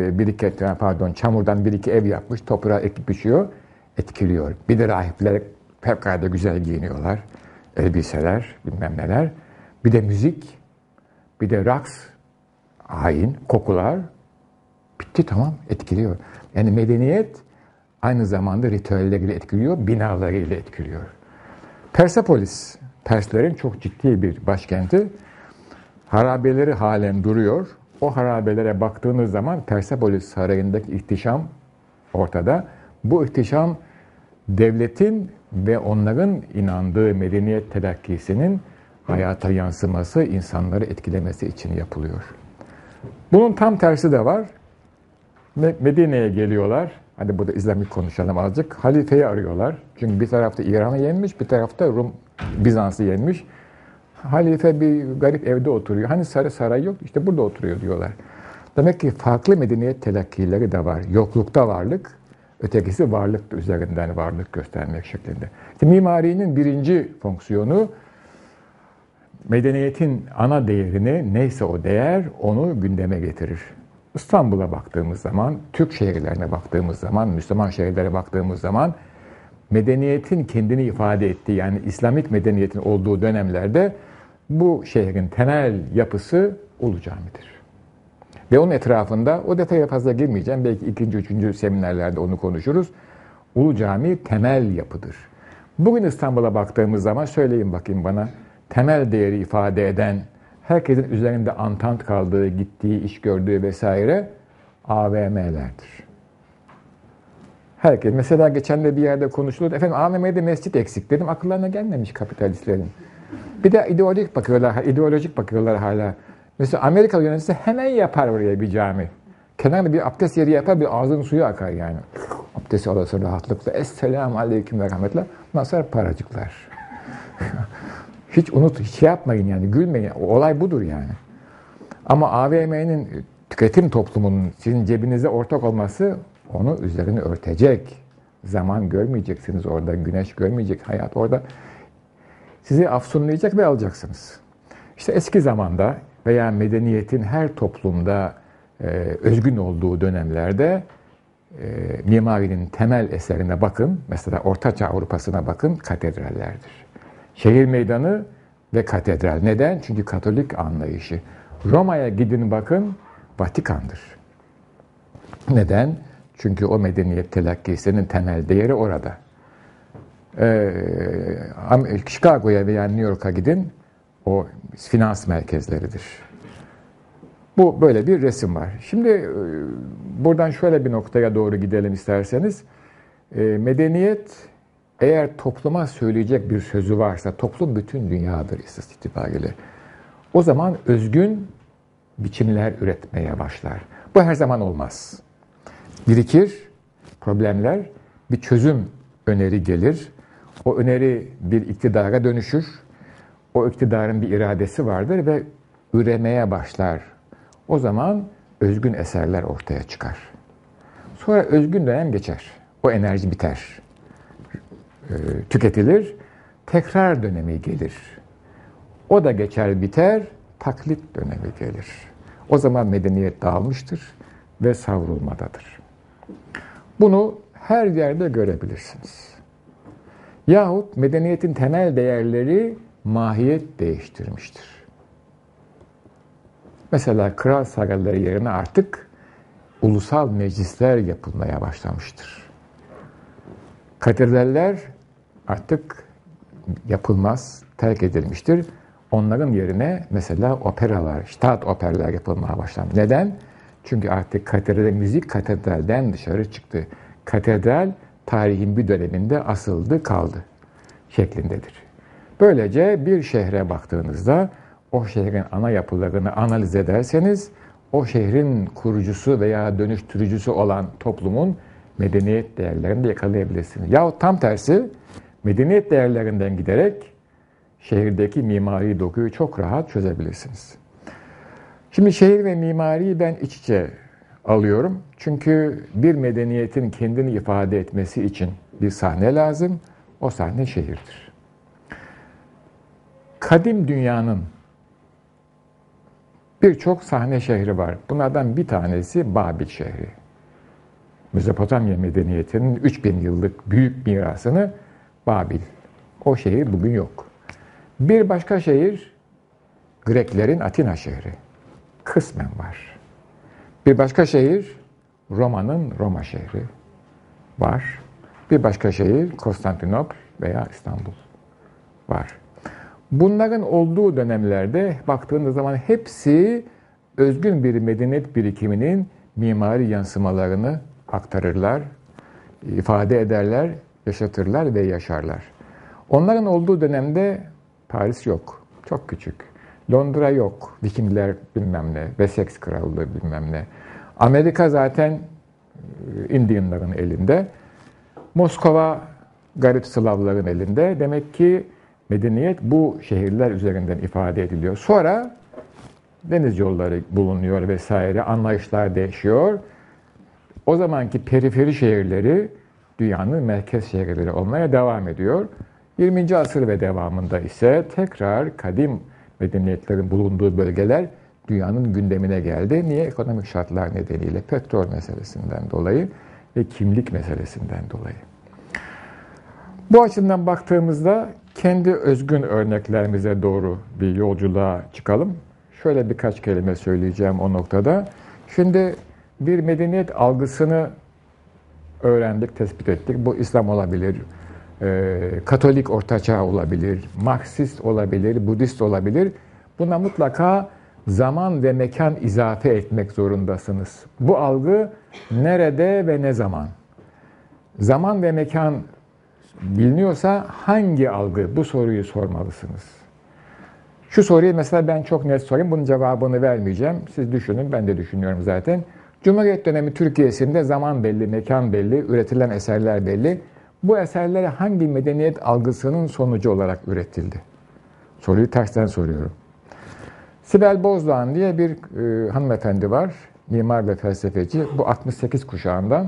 çamurdan bir iki ev yapmış, toprağa ekip biçiyor, etkiliyor. Bir de rahipler fevkalade güzel giyiniyorlar, elbiseler, bilmem neler. Bir de müzik, bir de raks, ayin, kokular, bitti tamam, etkiliyor. Yani medeniyet aynı zamanda ritüelleriyle etkiliyor, binalarıyla etkiliyor. Persepolis, Perslerin çok ciddi bir başkenti. Harabeleri halen duruyor. O harabelere baktığınız zaman Persepolis sarayındaki ihtişam ortada. Bu ihtişam devletin ve onların inandığı medeniyet telakkisinin hayata yansıması, insanları etkilemesi için yapılıyor. Bunun tam tersi de var. Medine'ye geliyorlar. Hadi burada İslamik konuşalım azıcık. Halifeyi arıyorlar. Çünkü bir tarafta İran'ı yenmiş, bir tarafta Bizans'ı yenmiş. Halife bir garip evde oturuyor. Hani saray yok, işte burada oturuyor diyorlar. Demek ki farklı medeniyet telakkileri de var. Yoklukta varlık, ötekisi varlık üzerinden varlık göstermek şeklinde. İşte mimarinin birinci fonksiyonu medeniyetin ana değerini, neyse o değer, onu gündeme getirir. İstanbul'a baktığımız zaman, Türk şehirlerine baktığımız zaman, Müslüman şehirlere baktığımız zaman medeniyetin kendini ifade ettiği, yani İslamik medeniyetin olduğu dönemlerde bu şehrin temel yapısı Ulu Cami'dir. Ve onun etrafında, o detaya fazla girmeyeceğim, belki 2. 3. seminerlerde onu konuşuruz. Ulu Cami temel yapıdır. Bugün İstanbul'a baktığımız zaman, söyleyin bakayım bana, temel değeri ifade eden, herkesin üzerinde antant kaldığı, gittiği, iş gördüğü vesaire AVM'lerdir. Herkes, mesela geçen de bir yerde konuşuldu, efendim AVM'de mescit eksik dedim, akıllarına gelmemiş kapitalistlerin. Bir de ideolojik bakıyorlar hala. Mesela Amerikalı yöneticisi hemen yapar oraya bir cami. Kenarda bir abdest yeri yapar, bir ağzının suyu akar yani. Abdesti alırsın rahatlıkla. Esselamu aleyküm ve rahmetullah. Ondan sonra paracıklar. Hiç şey yapmayın yani, gülmeyin. Olay budur yani. Ama AVM'nin tüketim toplumunun sizin cebinize ortak olması onu üzerine örtecek. Zaman görmeyeceksiniz orada, güneş görmeyecek, hayat orada. Sizi afsunlayacak ve alacaksınız. İşte eski zamanda veya medeniyetin her toplumda özgün olduğu dönemlerde mimarinin temel eserine bakın. Mesela Ortaçağ Avrupa'sına bakın, katedrallerdir. Şehir meydanı ve katedral. Neden? Çünkü Katolik anlayışı. Roma'ya gidin bakın, Vatikan'dır. Neden? Çünkü o medeniyet telakkisinin temel değeri orada. Chicago'ya veya New York'a gidin, o finans merkezleridir. Bu böyle bir resim var. Şimdi buradan şöyle bir noktaya doğru gidelim isterseniz. Medeniyet eğer topluma söyleyecek bir sözü varsa, toplum bütün dünyadır esas itibariyle. O zaman özgün biçimler üretmeye başlar. Bu her zaman olmaz. Birikir, problemler, bir çözüm öneri gelir. O öneri bir iktidara dönüşür. O iktidarın bir iradesi vardır ve üremeye başlar. O zaman özgün eserler ortaya çıkar. Sonra özgün dönem geçer. O enerji biter. Tüketilir. Tekrar dönemi gelir. O da geçer biter. Taklit dönemi gelir. O zaman medeniyet dağılmıştır ve savrulmadadır. Bunu her yerde görebilirsiniz. Yahut medeniyetin temel değerleri mahiyet değiştirmiştir. Mesela kral sarayları yerine artık ulusal meclisler yapılmaya başlamıştır. Katedraller artık yapılmaz, terk edilmiştir. Onların yerine mesela operalar, Staatsoperler yapılmaya başlandı. Neden? Çünkü artık müzik katedralden dışarı çıktı. Katedral tarihin bir döneminde asıldı kaldı şeklindedir. Böylece bir şehre baktığınızda o şehrin ana yapılarını analiz ederseniz o şehrin kurucusu veya dönüştürücüsü olan toplumun medeniyet değerlerini de yakalayabilirsiniz. Yahut tam tersi medeniyet değerlerinden giderek şehirdeki mimari dokuyu çok rahat çözebilirsiniz. Şimdi şehir ve mimariyi ben iç içe alıyorum. Çünkü bir medeniyetin kendini ifade etmesi için bir sahne lazım. O sahne şehirdir. Kadim dünyanın birçok sahne şehri var. Bunlardan bir tanesi Babil şehri. Mezopotamya medeniyetinin 3000 yıllık büyük mirasını Babil. O şehir bugün yok. Bir başka şehir Greklerin Atina şehri. Kısmen var. Bir başka şehir Roma'nın Roma şehri var. Bir başka şehir Konstantinopol veya İstanbul var. Bunların olduğu dönemlerde baktığınız zaman hepsi özgün bir medeniyet birikiminin mimari yansımalarını aktarırlar, ifade ederler, yaşatırlar ve yaşarlar. Onların olduğu dönemde Paris yok, çok küçük. Londra yok, Vikingler bilmem ne, Wessex Krallığı bilmem ne. Amerika zaten Indianların elinde. Moskova garip Slavların elinde. Demek ki medeniyet bu şehirler üzerinden ifade ediliyor. Sonra deniz yolları bulunuyor vesaire, anlayışlar değişiyor. O zamanki periferi şehirleri dünyanın merkez şehirleri olmaya devam ediyor. 20. asır ve devamında ise tekrar kadim medeniyetlerin bulunduğu bölgeler dünyanın gündemine geldi. Niye? Ekonomik şartlar nedeniyle, petrol meselesinden dolayı ve kimlik meselesinden dolayı. Bu açıdan baktığımızda kendi özgün örneklerimize doğru bir yolculuğa çıkalım. Şöyle birkaç kelime söyleyeceğim o noktada. Şimdi bir medeniyet algısını öğrendik, tespit ettik. Bu İslam olabilir, Katolik Ortaçağ olabilir, Marksist olabilir, Budist olabilir. Buna mutlaka zaman ve mekan izafe etmek zorundasınız. Bu algı nerede ve ne zaman? Zaman ve mekan biliniyorsa hangi algı? Bu soruyu sormalısınız. Şu soruyu mesela ben çok net sorayım. Bunun cevabını vermeyeceğim. Siz düşünün, ben de düşünüyorum zaten. Cumhuriyet dönemi Türkiye'sinde zaman belli, mekan belli, üretilen eserler belli. Bu eserler hangi medeniyet algısının sonucu olarak üretildi? Soruyu tersten soruyorum. Sibel Bozdağ diye bir hanımefendi var. Mimar ve felsefeci. Bu 68 kuşağından.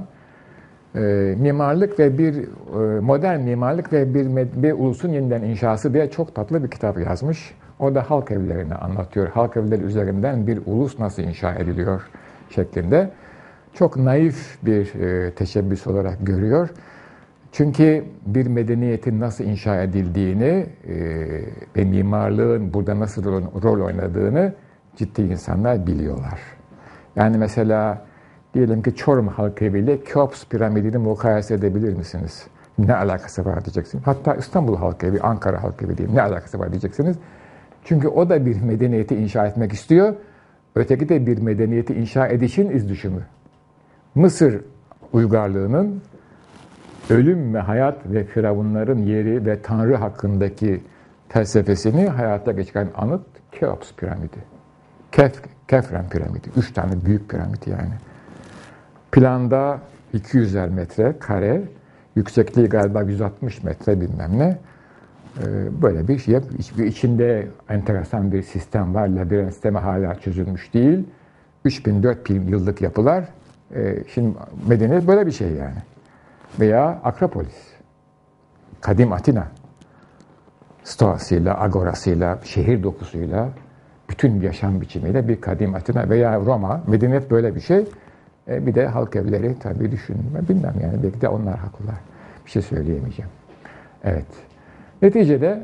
Mimarlık ve modern mimarlık ve bir ulusun yeniden inşası diye çok tatlı bir kitap yazmış. O da halk evlerini anlatıyor. Halk evleri üzerinden bir ulus nasıl inşa ediliyor şeklinde. Çok naif bir teşebbüs olarak görüyor. Çünkü bir medeniyetin nasıl inşa edildiğini ve mimarlığın burada nasıl rol oynadığını ciddi insanlar biliyorlar. Yani mesela diyelim ki Çorum halk eviyle Keops piramidini mukayese edebilir misiniz? Ne alakası var diyeceksiniz. Hatta İstanbul halk evi, Ankara halk evi diyeyim. Ne alakası var diyeceksiniz. Çünkü o da bir medeniyeti inşa etmek istiyor. Öteki de bir medeniyeti inşa edişin iz düşümü. Mısır uygarlığının ölüm ve hayat ve firavunların yeri ve Tanrı hakkındaki felsefesini hayata geçiren anıt Keops piramidi. Kefren piramidi. 3 tane büyük piramit yani. Planda 200'er metre kare, yüksekliği galiba 160 metre bilmem ne. Böyle bir şey. İçinde enteresan bir sistem var. Labirent sistemi hala çözülmüş değil. 3000-4000 yıllık yapılar. Şimdi medeniyet böyle bir şey yani. Veya Akropolis. Kadim Atina. Stoasıyla, agorasıyla, şehir dokusuyla, bütün yaşam biçimiyle bir kadim Atina veya Roma. Medeniyet böyle bir şey. Bir de halk evleri tabii düşünme. Bilmem yani belki de onlar haklılar. Bir şey söyleyemeyeceğim. Evet. Neticede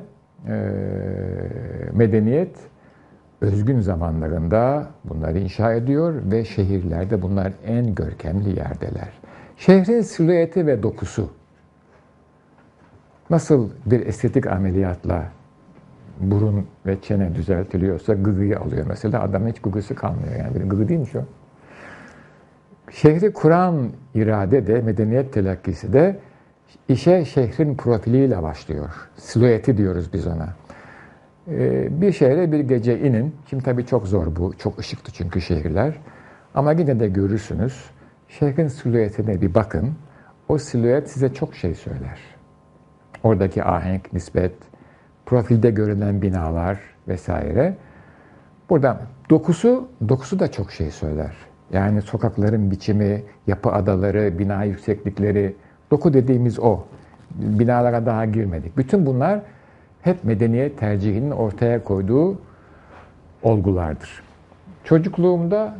medeniyet özgün zamanlarında bunları inşa ediyor ve şehirlerde bunlar en görkemli yerdeler. Şehrin silüeti ve dokusu nasıl bir estetik ameliyatla burun ve çene düzeltiliyorsa gıgıyı alıyor mesela. Adamın hiç gıgısı kalmıyor yani. Bir gıgı değilmiş o. Şehri kuran irade de, medeniyet telakkisi de işe şehrin profiliyle başlıyor. Silüeti diyoruz biz ona. Bir şehre bir gece inin. Şimdi tabii çok zor bu. Çok ışıklı çünkü şehirler. Ama yine de görürsünüz. Şehrin silüetine bir bakın. O silüet size çok şey söyler. Oradaki ahenk, nispet, profilde görünen binalar vesaire. Burada dokusu da çok şey söyler. Yani sokakların biçimi, yapı adaları, bina yükseklikleri, doku dediğimiz o. Binalara daha girmedik. Bütün bunlar hep medeniyet tercihinin ortaya koyduğu olgulardır. Çocukluğumda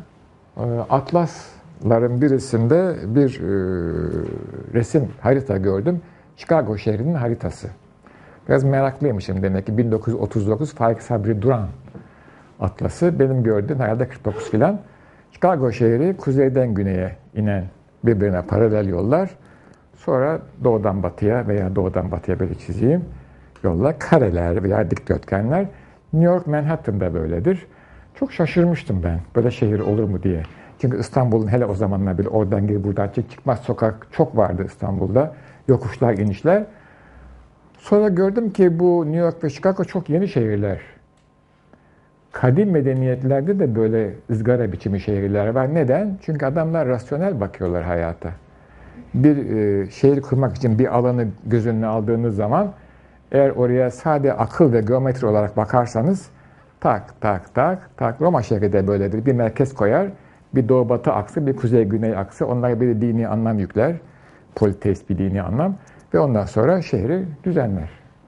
atlasların birisinde bir resim, harita gördüm. Chicago şehrinin haritası. Biraz meraklıymışım demek ki 1939 Faik Sabri Duran atlası. Benim gördüğüm herhalde 49 filan. Chicago şehri kuzeyden güneye inen birbirine paralel yollar. Sonra doğudan batıya veya doğudan batıya böyle çizeyim. Yollar, kareler veya dikdörtgenler. New York, Manhattan'da böyledir. Çok şaşırmıştım ben. Böyle şehir olur mu diye. Çünkü İstanbul'un hele o zamanlar bile oradan gir buradan çık çıkmaz sokak çok vardı İstanbul'da. Yokuşlar, inişler. Sonra gördüm ki bu New York ve Chicago çok yeni şehirler. Kadim medeniyetlerde de böyle ızgara biçimi şehirler var. Neden? Çünkü adamlar rasyonel bakıyorlar hayata. Bir şehir kurmak için bir alanı göz önüne aldığınız zaman eğer oraya sadece akıl ve geometri olarak bakarsanız tak tak tak tak Roma şehri de böyledir. Bir merkez koyar, bir doğu batı aksı, bir kuzey güney aksı. Onlara bir dini anlam yükler. Politeist bir dini anlam. Ve ondan sonra şehri düzenler.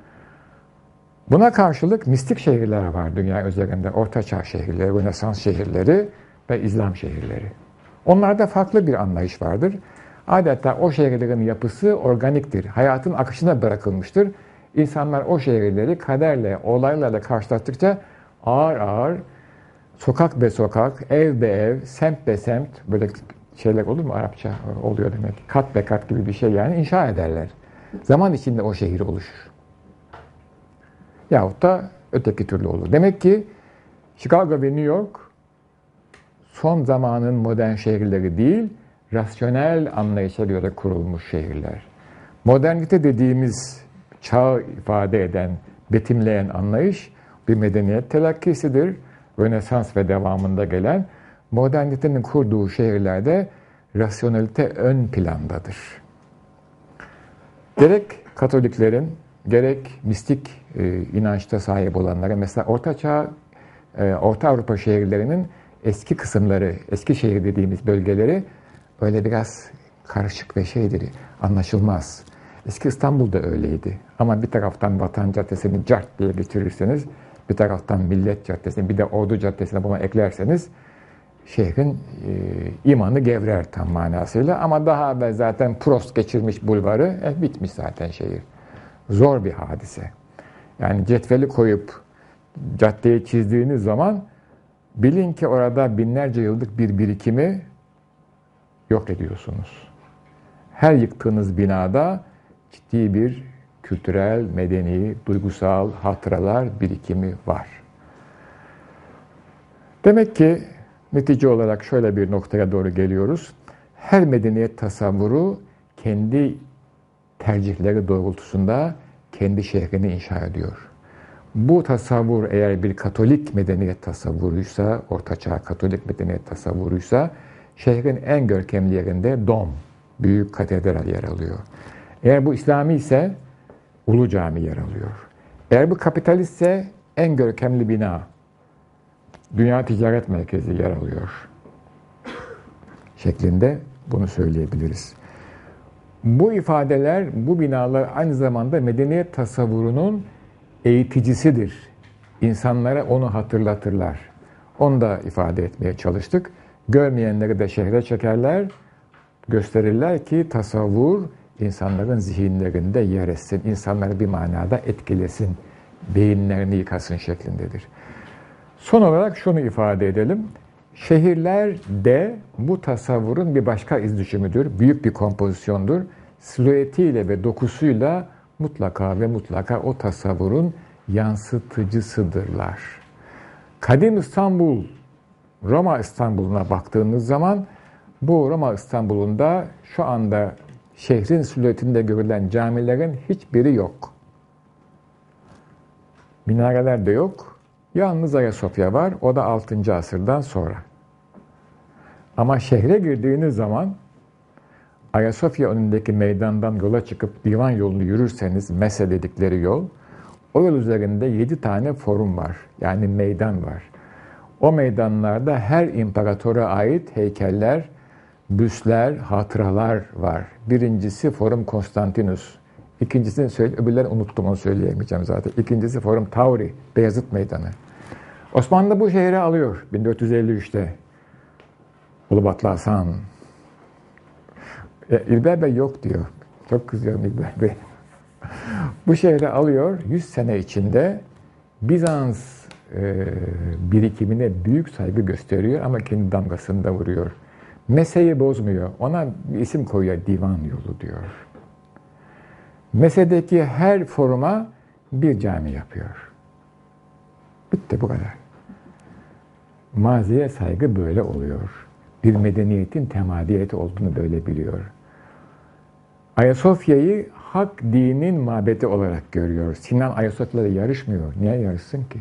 Buna karşılık mistik şehirler var dünya üzerinde. Ortaçağ şehirleri, Rönesans şehirleri ve İslam şehirleri. Onlarda farklı bir anlayış vardır. Adeta o şehirlerin yapısı organiktir. Hayatın akışına bırakılmıştır. İnsanlar o şehirleri kaderle, olaylarla karşılaştıkça ağır ağır sokak be sokak, ev be ev, semt be semt, böyle şeyler olur mu Arapça? Oluyor demek. Kat be kat gibi bir şey yani inşa ederler. Zaman içinde o şehir oluşur. Yahut da öteki türlü olur. Demek ki Chicago ve New York son zamanın modern şehirleri değil, rasyonel anlayışa göre kurulmuş şehirler. Modernite dediğimiz çağı ifade eden, betimleyen anlayış bir medeniyet telakkisidir. Rönesans ve devamında gelen modernitenin kurduğu şehirlerde rasyonelite ön plandadır. Gerek Katoliklerin, gerek mistik inançta sahip olanlara, mesela Orta Avrupa şehirlerinin eski kısımları, eski şehir dediğimiz bölgeleri öyle biraz karışık ve şeydir, anlaşılmaz. Eski İstanbul'da öyleydi. Ama bir taraftan Vatan Caddesi'ni cart diye geçirirseniz, bir taraftan Millet Caddesi'ni, bir de Ordu Caddesi'ne buna eklerseniz, şehrin imanı gevrer tam manasıyla. Ama daha evvel zaten Prost geçirmiş bulvarı, bitmiş zaten şehir. Zor bir hadise. Yani cetveli koyup caddeyi çizdiğiniz zaman bilin ki orada binlerce yıllık bir birikimi yok ediyorsunuz. Her yıktığınız binada ciddi bir kültürel, medeni, duygusal hatıralar birikimi var. Demek ki netice olarak şöyle bir noktaya doğru geliyoruz. Her medeniyet tasavvuru kendi tercihleri doğrultusunda kendi şehrini inşa ediyor. Bu tasavvur eğer bir Katolik medeniyet tasavvuruysa, Ortaçağ Katolik medeniyet tasavvuruysa, şehrin en görkemli yerinde Dom, büyük katedral yer alıyor. Eğer bu İslami ise Ulu Cami yer alıyor. Eğer bu kapitalistse en görkemli bina, Dünya Ticaret Merkezi yer alıyor. Şeklinde bunu söyleyebiliriz. Bu ifadeler, bu binalar aynı zamanda medeniyet tasavvurunun eğiticisidir. İnsanlara onu hatırlatırlar. Onu da ifade etmeye çalıştık. Görmeyenleri de şehre çekerler, gösterirler ki tasavvur insanların zihinlerinde yer etsin, insanları bir manada etkilesin, beyinlerini yıkasın şeklindedir. Son olarak şunu ifade edelim. Şehirler de bu tasavvurun bir başka izdüşümüdür, büyük bir kompozisyondur. Silüetiyle ve dokusuyla mutlaka ve mutlaka o tasavvurun yansıtıcısıdırlar. Kadim İstanbul, Roma İstanbul'una baktığınız zaman bu Roma İstanbul'unda şu anda şehrin silüetinde görülen camilerin hiçbiri yok. Minareler de yok. Yalnız Ayasofya var. O da 6. asırdan sonra. Ama şehre girdiğiniz zaman Ayasofya önündeki meydandan yola çıkıp divan yolunu yürürseniz, Mese dedikleri yol, o yol üzerinde 7 tane forum var. Yani meydan var. O meydanlarda her imparatora ait heykeller, büstler, hatıralar var. Birincisi Forum Konstantinus. İkincisini öbürlerini unuttum, onu söyleyemeyeceğim zaten. İkincisi Forum Tauri, Beyazıt Meydanı. Osmanlı bu şehri alıyor 1453'te. Ulubatlı Hasan. İlber Bey yok diyor. Çok kızıyorum İlber Bey. Bu şehri alıyor. 100 sene içinde Bizans birikimine büyük saygı gösteriyor ama kendi damgasını da vuruyor. Mese'yi bozmuyor. Ona bir isim koyuyor. Divan yolu diyor. Mese'deki her foruma bir cami yapıyor. Bitti, bu kadar. Maziye saygı böyle oluyor. Bir medeniyetin temadiyeti olduğunu böyle biliyor. Ayasofya'yı hak dinin mabedi olarak görüyor. Sinan Ayasofya'yla yarışmıyor. Niye yarışsın ki?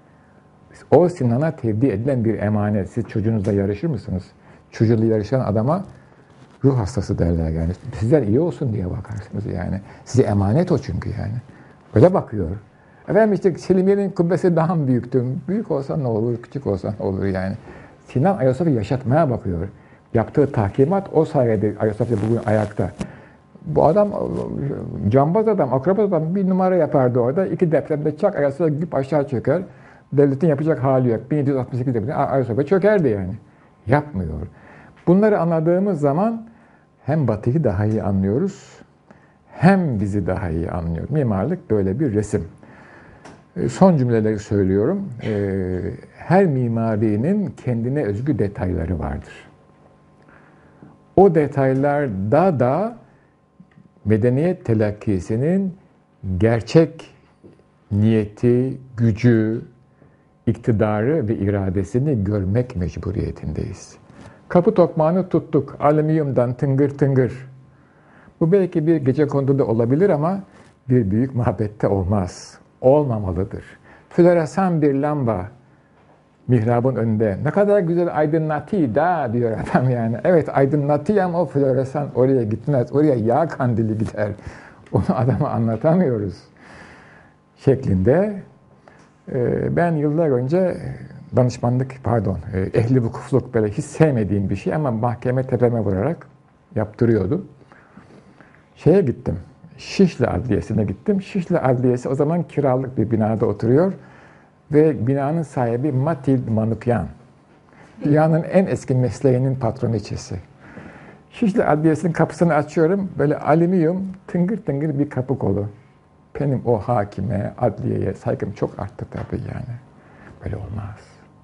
O Sinan'a tevdi edilen bir emanet. Siz çocuğunuzla yarışır mısınız? Çocuğuyla yarışan adama ruh hastası derler yani. Sizler iyi olsun diye bakarsınız yani. Size emanet o çünkü yani. Öyle bakıyor. Efendim işte Selimiye'nin kubbesi daha mı büyüktü? Büyük olsa ne olur, küçük olsa ne olur yani. Sinan Ayasofya yaşatmaya bakıyor. Yaptığı tahkimat o sayede Ayasofya bugün ayakta. Bu adam, cambaz adam, akrabaz adam bir numara yapardı orada. 2 depremde çak Ayasofya güp aşağı çöker. Devletin yapacak hali yok. 1768 depremde Ayasofya çökerdi yani. Yapmıyor. Bunları anladığımız zaman hem Batı'yı daha iyi anlıyoruz, hem bizi daha iyi anlıyor. Mimarlık böyle bir resim. Son cümleleri söylüyorum. Her mimarinin kendine özgü detayları vardır. O detaylarda da medeniyet telakkisinin gerçek niyeti, gücü, iktidarı ve iradesini görmek mecburiyetindeyiz. Kapı tokmağını tuttuk, alüminyumdan tıngır tıngır. Bu belki bir gecekonduda olabilir ama bir büyük mabette olmaz. Olmamalıdır. Floresan bir lamba mihrabın önünde. Ne kadar güzel aydınlatıyor da diyor adam yani. Evet aydınlatıyor ama o floresan oraya gitmez. Oraya yağ kandili gider. Onu adama anlatamıyoruz. Şeklinde. Ben yıllar önce ehli vukufluk böyle hiç sevmediğim bir şey ama mahkeme tepeme vurarak yaptırıyordum. Şeye gittim. Şişli Adliyesi'ne gittim. Şişli Adliyesi o zaman kiralık bir binada oturuyor ve binanın sahibi Matilde Manukyan. Dünyanın en eski mesleğinin patroniçesi. Şişli Adliyesi'nin kapısını açıyorum. Böyle alüminyum tıngır tıngır bir kapı kolu. Benim o hakime, adliyeye saygım çok arttı tabii yani. Böyle olmaz.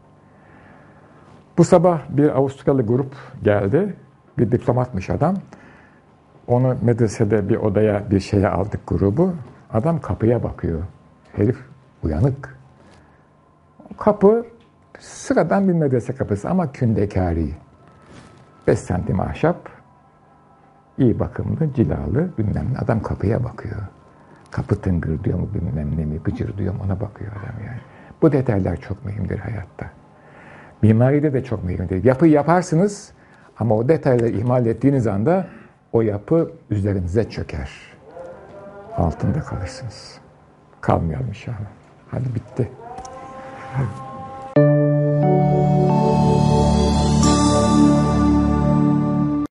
Bu sabah bir Avusturyalı grup geldi. Bir diplomatmış adam. Onu medresede bir odaya, bir şeye aldık grubu. Adam kapıya bakıyor. Herif uyanık. Kapı sıradan bir medrese kapısı ama kündekâri. 5 santim ahşap. iyi bakımlı, cilalı bilmem ne. Adam kapıya bakıyor. Kapı tıngır diyor mu bilmem ne mi, gıcır diyor mu ona bakıyor adam yani. Bu detaylar çok mühimdir hayatta. Mimaride de çok mühimdir. Yapı yaparsınız ama o detayları ihmal ettiğiniz anda o yapı üzerinize çöker. Altında kalırsınız. Kalmayalım inşallah. Hadi bitti. Hadi.